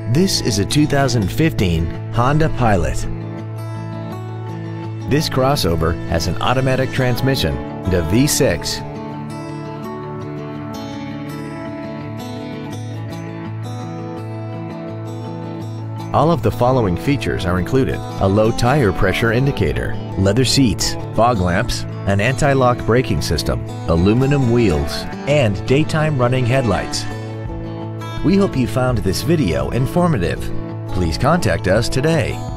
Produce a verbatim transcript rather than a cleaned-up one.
This is a two thousand fifteen Honda Pilot. This crossover has an automatic transmission and a V six. All of the following features are included: a low tire pressure indicator, leather seats, fog lamps, an anti-lock braking system, aluminum wheels, and daytime running headlights. We hope you found this video informative. Please contact us today.